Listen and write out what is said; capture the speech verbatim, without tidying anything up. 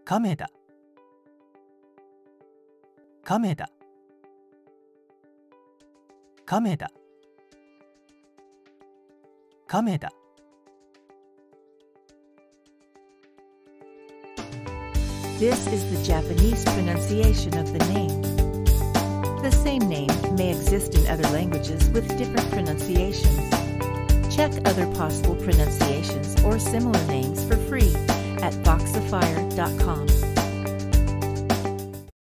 亀だ、亀だ、亀だ、亀だ。 This is the Japanese pronunciation of the name. The same name may exist in other languages with different pronunciations. Check other possible pronunciations or similar names for free at voxifier dot com.